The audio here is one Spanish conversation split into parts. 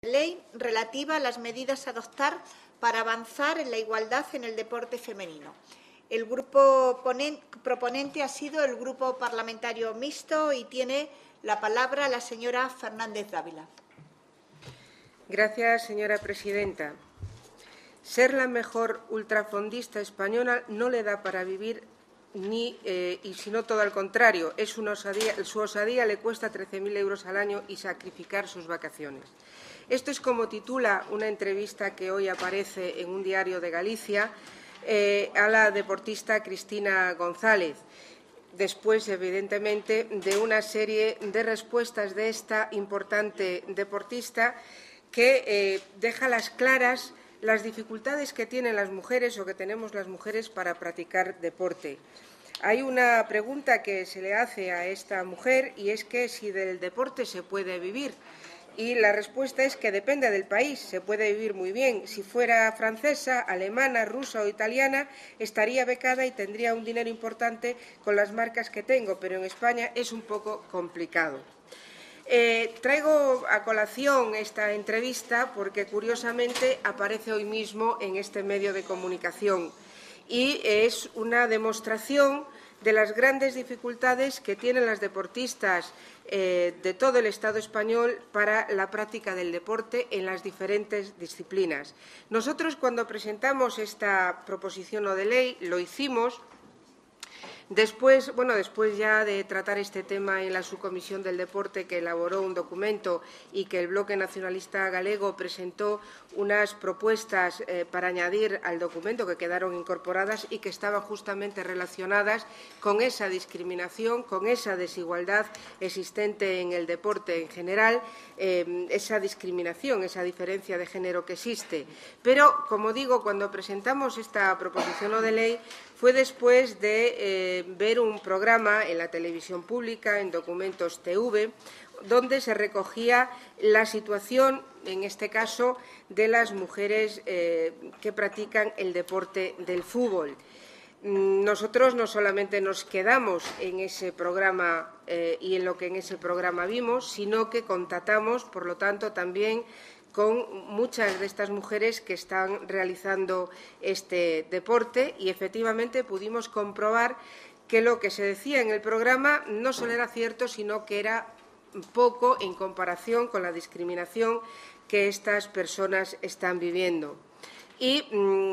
Ley relativa a las medidas a adoptar para avanzar en la igualdad en el deporte femenino. El grupo proponente ha sido el Grupo Parlamentario Mixto y tiene la palabra la señora Fernández Dávila. Gracias, señora presidenta. Ser la mejor ultrafondista española no le da para vivir y sino todo al contrario. Su osadía le cuesta 13.000 euros al año y sacrificar sus vacaciones. Esto es como titula una entrevista que hoy aparece en un diario de Galicia a la deportista Cristina González, después, evidentemente, de una serie de respuestas de esta importante deportista que deja las claras las dificultades que tienen las mujeres o que tenemos las mujeres para practicar deporte. Hay una pregunta que se le hace a esta mujer y es que si del deporte se puede vivir. Y la respuesta es que depende del país, se puede vivir muy bien. Si fuera francesa, alemana, rusa o italiana, estaría becada y tendría un dinero importante con las marcas que tengo, pero en España es un poco complicado. Traigo a colación esta entrevista porque, curiosamente, aparece hoy mismo en este medio de comunicación y es una demostración de las grandes dificultades que tienen las deportistas de todo el Estado español para la práctica del deporte en las diferentes disciplinas. Nosotros, cuando presentamos esta proposición no de ley, lo hicimos después ya de tratar este tema en la Subcomisión del Deporte, que elaboró un documento y que el Bloque Nacionalista Galego presentó unas propuestas para añadir al documento que quedaron incorporadas y que estaban justamente relacionadas con esa discriminación, con esa desigualdad existente en el deporte en general, esa discriminación, esa diferencia de género que existe. Pero, como digo, cuando presentamos esta proposición no de ley fue después de ver un programa en la televisión pública, en Documentos TV, donde se recogía la situación, en este caso, de las mujeres que practican el deporte del fútbol. Nosotros no solamente nos quedamos en ese programa y en lo que en ese programa vimos, sino que contatamos, por lo tanto, también con muchas de estas mujeres que están realizando este deporte y, efectivamente, pudimos comprobar que lo que se decía en el programa no solo era cierto, sino que era poco en comparación con la discriminación que estas personas están viviendo. Y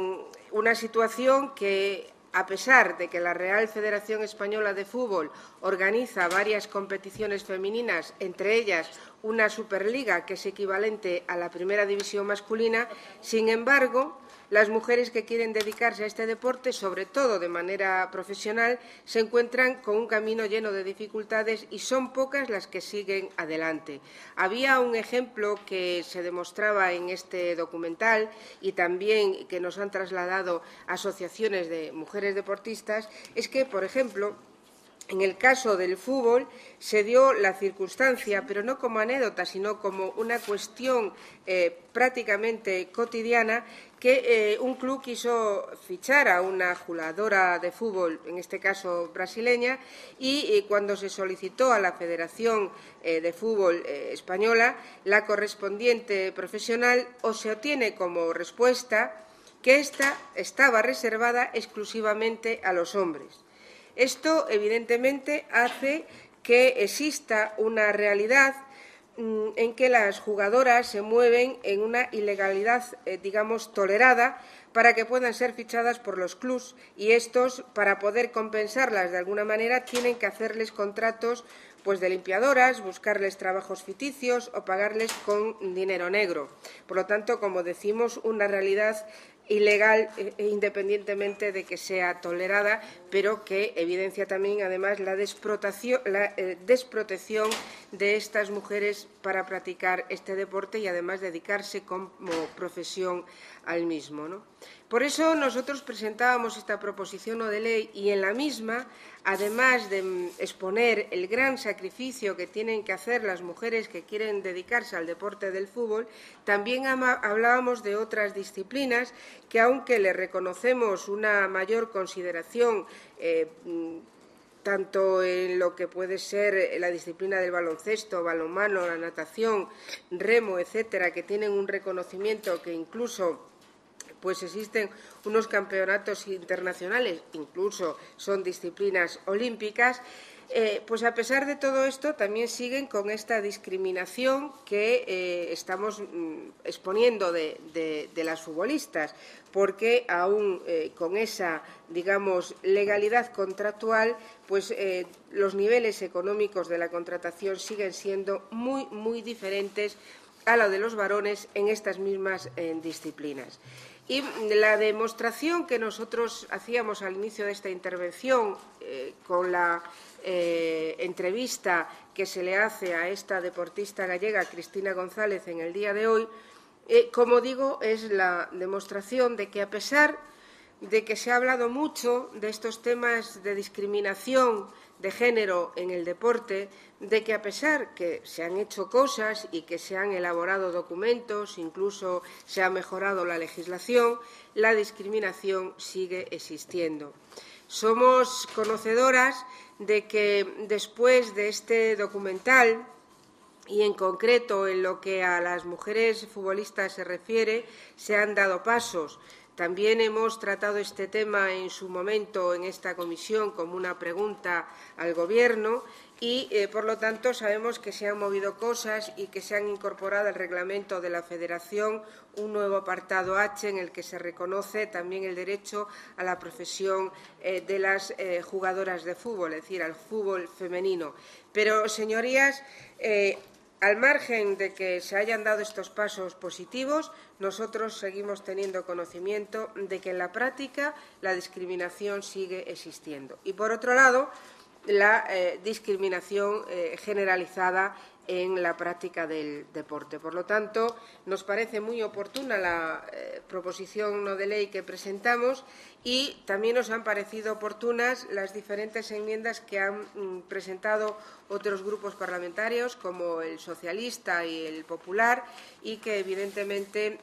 una situación que, a pesar de que la Real Federación Española de Fútbol organiza varias competiciones femeninas, entre ellas una Superliga que es equivalente a la Primera División masculina, sin embargo, las mujeres que quieren dedicarse a este deporte, sobre todo de manera profesional, se encuentran con un camino lleno de dificultades y son pocas las que siguen adelante. Había un ejemplo que se demostraba en este documental y también que nos han trasladado asociaciones de mujeres deportistas, es que, por ejemplo, en el caso del fútbol se dio la circunstancia, pero no como anécdota, sino como una cuestión prácticamente cotidiana, que un club quiso fichar a una jugadora de fútbol, en este caso brasileña, y cuando se solicitó a la Federación de Fútbol Española, la correspondiente profesional se obtiene como respuesta que ésta estaba reservada exclusivamente a los hombres. Esto, evidentemente, hace que exista una realidad en que las jugadoras se mueven en una ilegalidad, digamos, tolerada para que puedan ser fichadas por los clubs y estos, para poder compensarlas de alguna manera, tienen que hacerles contratos de limpiadoras, buscarles trabajos ficticios o pagarles con dinero negro. Por lo tanto, como decimos, una realidad ilegal, independientemente de que sea tolerada, pero que evidencia también, además, la desprotección de estas mujeres para practicar este deporte y, además, dedicarse como profesión al mismo, ¿no? Por eso nosotros presentábamos esta proposición no de ley y en la misma, además de exponer el gran sacrificio que tienen que hacer las mujeres que quieren dedicarse al deporte del fútbol, también hablábamos de otras disciplinas que, aunque le reconocemos una mayor consideración tanto en lo que puede ser la disciplina del baloncesto, balonmano, la natación, remo, etcétera, que tienen un reconocimiento que incluso pues existen unos campeonatos internacionales, incluso son disciplinas olímpicas, pues a pesar de todo esto también siguen con esta discriminación que estamos exponiendo de las futbolistas, porque aún con esa, digamos, legalidad contractual, pues los niveles económicos de la contratación siguen siendo muy diferentes a lo de los varones en estas mismas disciplinas. Y la demostración que nosotros hacíamos al inicio de esta intervención con la entrevista que se le hace a esta deportista gallega, Cristina González, en el día de hoy, como digo, es la demostración de que, a pesar de que se ha hablado mucho de estos temas de discriminación de género en el deporte, de que a pesar que se han hecho cosas y que se han elaborado documentos, incluso se ha mejorado la legislación, la discriminación sigue existiendo. Somos conocedoras de que después de este documental, y en concreto en lo que a las mujeres futbolistas se refiere, se han dado pasos. También hemos tratado este tema en su momento en esta comisión como una pregunta al Gobierno y, por lo tanto, sabemos que se han movido cosas y que se han incorporado al reglamento de la Federación un nuevo apartado H en el que se reconoce también el derecho a la profesión de las jugadoras de fútbol, es decir, al fútbol femenino. Pero, señorías, al margen de que se hayan dado estos pasos positivos, nosotros seguimos teniendo conocimiento de que en la práctica la discriminación sigue existiendo. Y, por otro lado, la discriminación generalizada en la práctica del deporte. Por lo tanto, nos parece muy oportuna la proposición no de ley que presentamos y también nos han parecido oportunas las diferentes enmiendas que han presentado otros grupos parlamentarios, como el socialista y el popular, y que evidentemente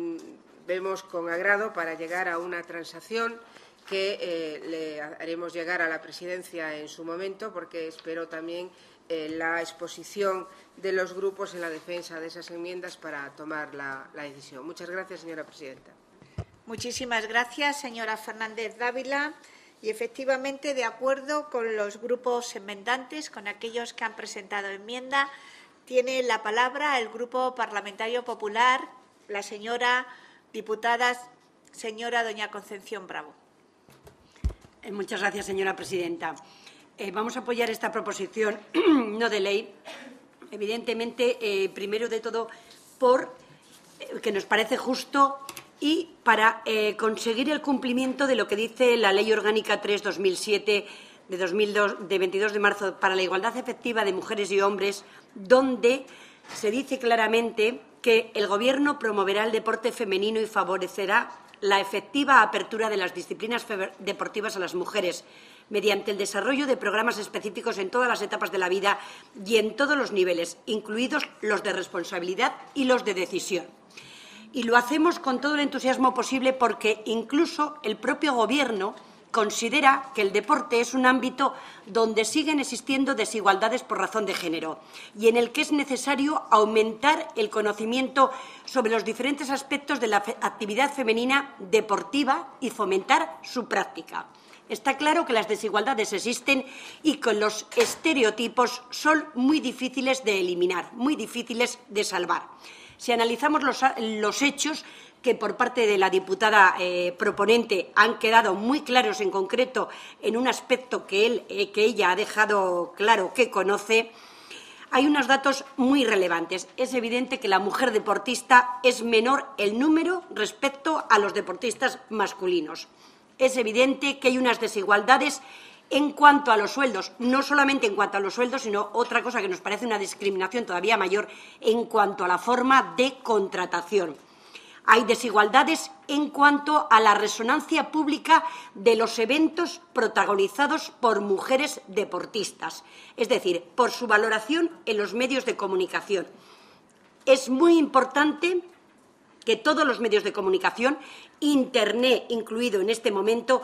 vemos con agrado para llegar a una transacción que le haremos llegar a la Presidencia en su momento, porque espero también la exposición de los grupos en la defensa de esas enmiendas para tomar la decisión. Muchas gracias, señora presidenta. Muchísimas gracias, señora Fernández Dávila. Y, efectivamente, de acuerdo con los grupos enmendantes, con aquellos que han presentado enmienda, tiene la palabra el Grupo Parlamentario Popular, la señora diputada, doña Concepción Bravo. Muchas gracias, señora presidenta. Vamos a apoyar esta proposición no de ley, evidentemente, primero de todo, porque nos parece justo y para conseguir el cumplimiento de lo que dice la Ley Orgánica 3/2007 de 22 de marzo para la igualdad efectiva de mujeres y hombres, donde se dice claramente que el Gobierno promoverá el deporte femenino y favorecerá la efectiva apertura de las disciplinas deportivas a las mujeres mediante el desarrollo de programas específicos en todas las etapas de la vida y en todos los niveles, incluidos los de responsabilidad y los de decisión. Y lo hacemos con todo el entusiasmo posible porque incluso el propio Gobierno considera que el deporte es un ámbito donde siguen existiendo desigualdades por razón de género y en el que es necesario aumentar el conocimiento sobre los diferentes aspectos de la actividad femenina deportiva y fomentar su práctica. Está claro que las desigualdades existen y que los estereotipos son muy difíciles de eliminar, muy difíciles de salvar. Si analizamos los hechos que por parte de la diputada proponente han quedado muy claros, en concreto en un aspecto que ella ha dejado claro que conoce, hay unos datos muy relevantes. Es evidente que la mujer deportista es menor el número respecto a los deportistas masculinos. Es evidente que hay unas desigualdades en cuanto a los sueldos, no solamente en cuanto a los sueldos, sino otra cosa que nos parece una discriminación todavía mayor en cuanto a la forma de contratación. Hay desigualdades en cuanto a la resonancia pública de los eventos protagonizados por mujeres deportistas, es decir, por su valoración en los medios de comunicación. Es muy importante que todos los medios de comunicación, Internet incluido en este momento,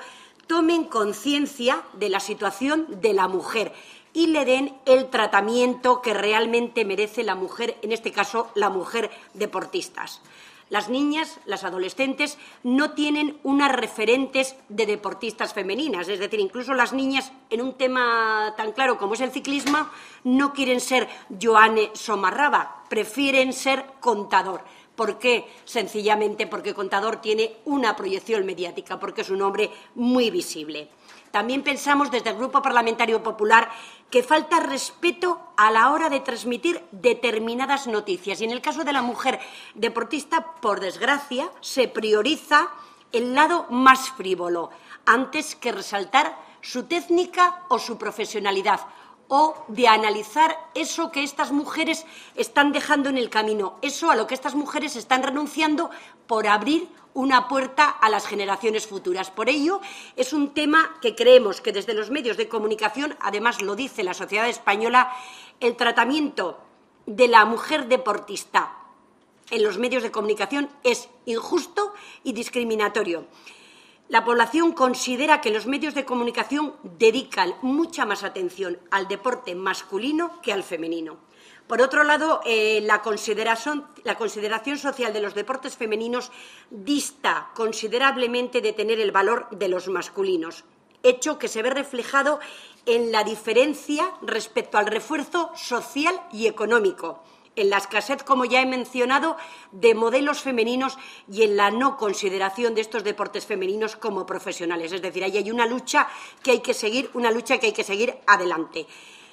tomen conciencia de la situación de la mujer y le den el tratamiento que realmente merece la mujer, en este caso, la mujer deportistas. Las niñas, las adolescentes, no tienen unas referentes de deportistas femeninas. Es decir, incluso las niñas, en un tema tan claro como es el ciclismo, no quieren ser Joanne Somarraba, prefieren ser Contador. ¿Por qué? Sencillamente porque Contador tiene una proyección mediática, porque es un hombre muy visible. También pensamos desde el Grupo Parlamentario Popular que falta respeto a la hora de transmitir determinadas noticias. Y en el caso de la mujer deportista, por desgracia, se prioriza el lado más frívolo, antes que resaltar su técnica o su profesionalidad, o de analizar eso que estas mujeres están dejando en el camino, eso a lo que estas mujeres están renunciando por abrir una puerta a las generaciones futuras. Por ello, es un tema que creemos que desde los medios de comunicación, además lo dice la sociedad española, el tratamiento de la mujer deportista en los medios de comunicación es injusto y discriminatorio. La población considera que los medios de comunicación dedican mucha más atención al deporte masculino que al femenino. Por otro lado, la consideración social de los deportes femeninos dista considerablemente de tener el valor de los masculinos, hecho que se ve reflejado en la diferencia respecto al refuerzo social y económico, en la escasez, como ya he mencionado, de modelos femeninos y en la no consideración de estos deportes femeninos como profesionales. Es decir, ahí hay una lucha que hay que seguir, adelante.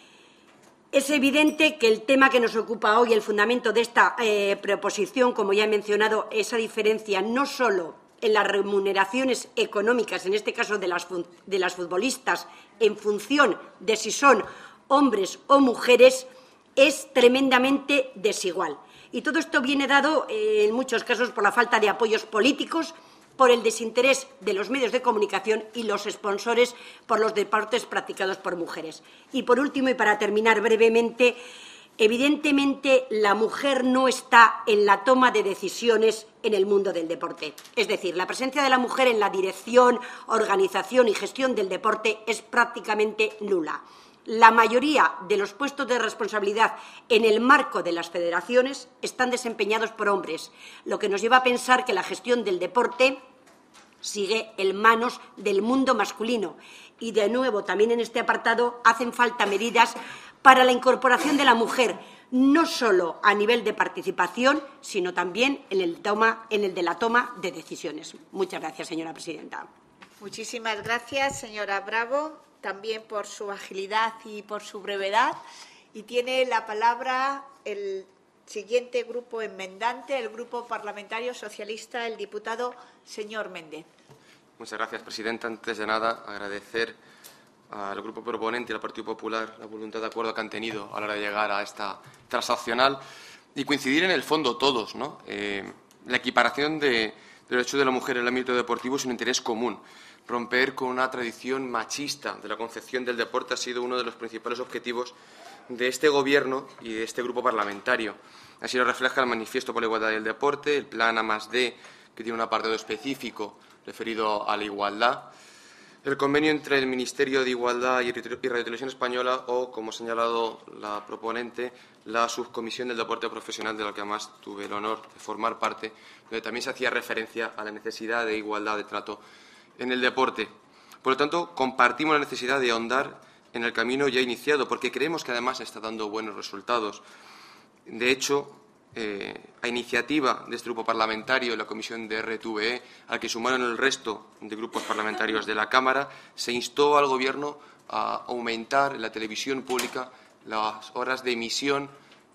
Es evidente que el tema que nos ocupa hoy, el fundamento de esta proposición, como ya he mencionado, esa diferencia no solo en las remuneraciones económicas, en este caso de las futbolistas, en función de si son hombres o mujeres, es tremendamente desigual. Y todo esto viene dado, en muchos casos, por la falta de apoyos políticos, por el desinterés de los medios de comunicación y los sponsores por los deportes practicados por mujeres. Y, por último, y para terminar brevemente, evidentemente la mujer no está en la toma de decisiones en el mundo del deporte. Es decir, la presencia de la mujer en la dirección, organización y gestión del deporte es prácticamente nula. La mayoría de los puestos de responsabilidad en el marco de las federaciones están desempeñados por hombres, lo que nos lleva a pensar que la gestión del deporte sigue en manos del mundo masculino. Y, de nuevo, también en este apartado hacen falta medidas para la incorporación de la mujer, no solo a nivel de participación, sino también en el de la toma de decisiones. Muchas gracias, señora presidenta. Muchísimas gracias, señora Bravo, también por su agilidad y por su brevedad. Y tiene la palabra el siguiente grupo enmendante, el Grupo Parlamentario Socialista, el diputado señor Méndez. Muchas gracias, presidenta. Antes de nada, agradecer al Grupo Proponente y al Partido Popular la voluntad de acuerdo que han tenido a la hora de llegar a esta transaccional y coincidir en el fondo todos, ¿no? La equiparación de derechos de la mujer en el ámbito deportivo es un interés común. Romper con una tradición machista de la concepción del deporte ha sido uno de los principales objetivos de este Gobierno y de este grupo parlamentario. Así lo refleja el Manifiesto por la Igualdad del Deporte, el Plan A+D, que tiene un apartado específico referido a la igualdad, el convenio entre el Ministerio de Igualdad y Radio Televisión Española o, como ha señalado la proponente, la Subcomisión del Deporte Profesional, de la que además tuve el honor de formar parte, donde también se hacía referencia a la necesidad de igualdad de trato en el deporte. Por lo tanto, compartimos la necesidad de ahondar en el camino ya iniciado, porque creemos que además está dando buenos resultados. De hecho, a iniciativa de este grupo parlamentario, la Comisión de RTVE, al que sumaron el resto de grupos parlamentarios de la Cámara, se instó al Gobierno a aumentar en la televisión pública las horas de emisión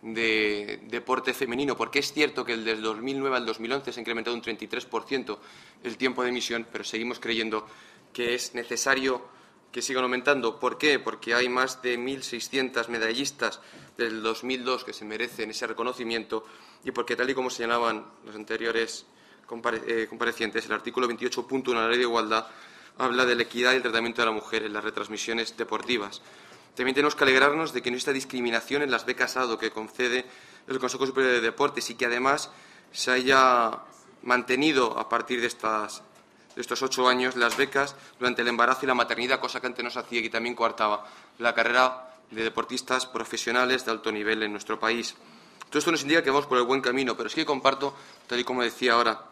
de deporte femenino, porque es cierto que desde 2009 al 2011 se ha incrementado un 33% el tiempo de emisión, pero seguimos creyendo que es necesario que sigan aumentando. ¿Por qué? Porque hay más de 1.600 medallistas del 2002 que se merecen ese reconocimiento y porque, tal y como señalaban los anteriores comparecientes, el artículo 28.1 de la Ley de Igualdad habla de la equidad y el tratamiento de la mujer en las retransmisiones deportivas. También tenemos que alegrarnos de que no exista discriminación en las becas ADO que concede el Consejo Superior de Deportes y que además se haya mantenido a partir de estas de estos 8 años las becas durante el embarazo y la maternidad, cosa que antes no se hacía y que también coartaba la carrera de deportistas profesionales de alto nivel en nuestro país. Todo esto nos indica que vamos por el buen camino, pero sí que comparto, tal y como decía ahora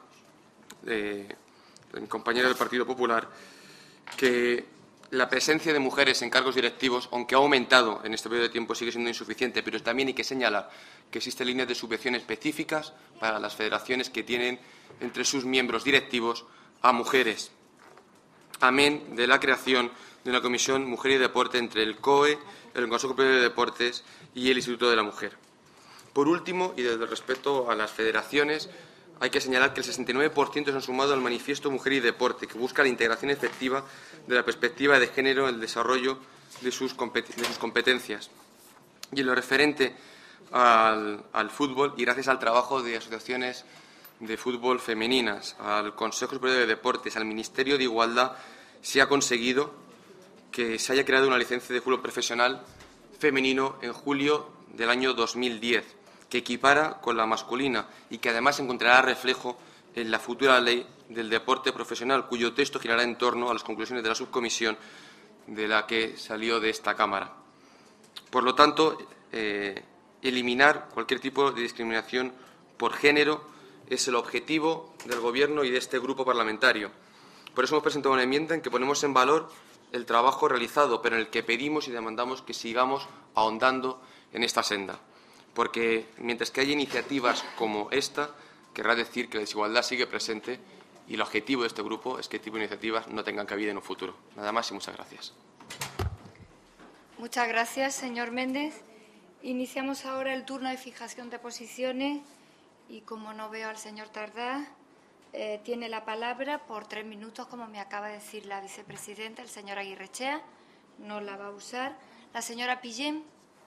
mi compañera del Partido Popular, que la presencia de mujeres en cargos directivos, aunque ha aumentado en este periodo de tiempo, sigue siendo insuficiente, pero también hay que señalar que existen líneas de subvención específicas para las federaciones que tienen entre sus miembros directivos a mujeres. Amén de la creación de una comisión Mujer y Deporte entre el COE, el Consejo Superior de Deportes y el Instituto de la Mujer. Por último, y desde el respeto a las federaciones, hay que señalar que el 69% se han sumado al manifiesto Mujer y Deporte, que busca la integración efectiva de la perspectiva de género en el desarrollo de sus competencias. Y en lo referente al fútbol, y gracias al trabajo de asociaciones de fútbol femeninas, al Consejo Superior de Deportes, al Ministerio de Igualdad, se ha conseguido que se haya creado una licencia de fútbol profesional femenino en julio del año 2010, que equipara con la masculina y que además encontrará reflejo en la futura ley del deporte profesional, cuyo texto girará en torno a las conclusiones de la subcomisión de la que salió de esta Cámara. Por lo tanto, eliminar cualquier tipo de discriminación por género es el objetivo del Gobierno y de este grupo parlamentario. Por eso hemos presentado una enmienda en que ponemos en valor el trabajo realizado, pero en el que pedimos y demandamos que sigamos ahondando en esta senda. Porque mientras que haya iniciativas como esta, querrá decir que la desigualdad sigue presente y el objetivo de este grupo es que este tipo de iniciativas no tengan cabida en un futuro. Nada más y muchas gracias. Muchas gracias, señor Méndez. Iniciamos ahora el turno de fijación de posiciones y, como no veo al señor Tardá, tiene la palabra por 3 minutos, como me acaba de decir la vicepresidenta, el señor Aguirrechea. No la va a usar. La señora Pillén.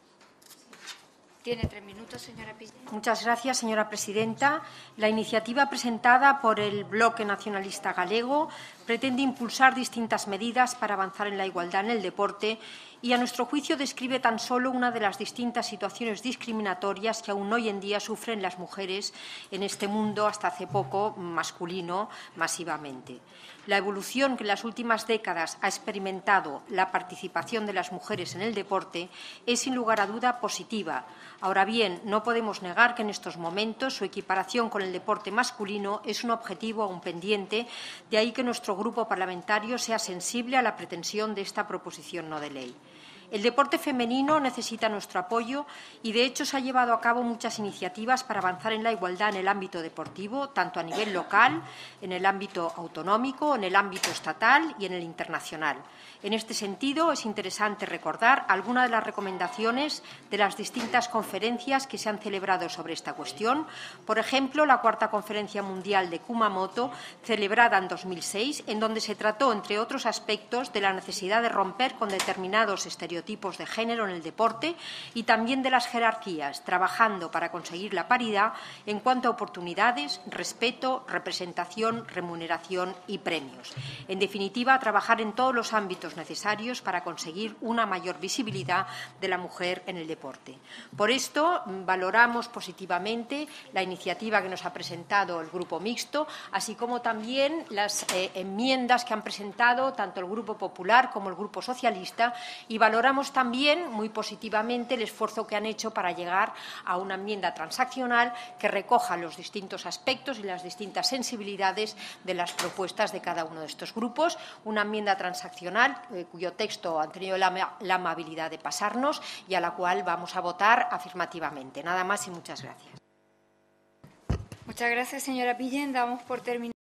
Tiene 3 minutos, señora Pillén. Muchas gracias, señora presidenta. La iniciativa presentada por el Bloque Nacionalista Galego pretende impulsar distintas medidas para avanzar en la igualdad en el deporte y, a nuestro juicio, describe tan solo una de las distintas situaciones discriminatorias que aún hoy en día sufren las mujeres en este mundo, hasta hace poco, masculino masivamente. La evolución que en las últimas décadas ha experimentado la participación de las mujeres en el deporte es, sin lugar a duda, positiva. Ahora bien, no podemos negar que en estos momentos su equiparación con el deporte masculino es un objetivo aún pendiente, de ahí que nuestro grupo parlamentario sea sensible a la pretensión de esta proposición no de ley. El deporte femenino necesita nuestro apoyo y, de hecho, se han llevado a cabo muchas iniciativas para avanzar en la igualdad en el ámbito deportivo, tanto a nivel local, en el ámbito autonómico, en el ámbito estatal y en el internacional. En este sentido, es interesante recordar algunas de las recomendaciones de las distintas conferencias que se han celebrado sobre esta cuestión. Por ejemplo, la 4ª Conferencia Mundial de Kumamoto, celebrada en 2006, en donde se trató, entre otros aspectos, de la necesidad de romper con determinados estereotipos de género en el deporte y también de las jerarquías, trabajando para conseguir la paridad en cuanto a oportunidades, respeto, representación, remuneración y premios. En definitiva, trabajar en todos los ámbitos necesarios para conseguir una mayor visibilidad de la mujer en el deporte. Por esto, valoramos positivamente la iniciativa que nos ha presentado el Grupo Mixto, así como también las enmiendas que han presentado tanto el Grupo Popular como el Grupo Socialista, y valoramos también muy positivamente el esfuerzo que han hecho para llegar a una enmienda transaccional que recoja los distintos aspectos y las distintas sensibilidades de las propuestas de cada uno de estos grupos. Una enmienda transaccional cuyo texto han tenido la amabilidad de pasarnos y a la cual vamos a votar afirmativamente. Nada más y muchas gracias. Muchas gracias, señora Pillén. Damos por terminado.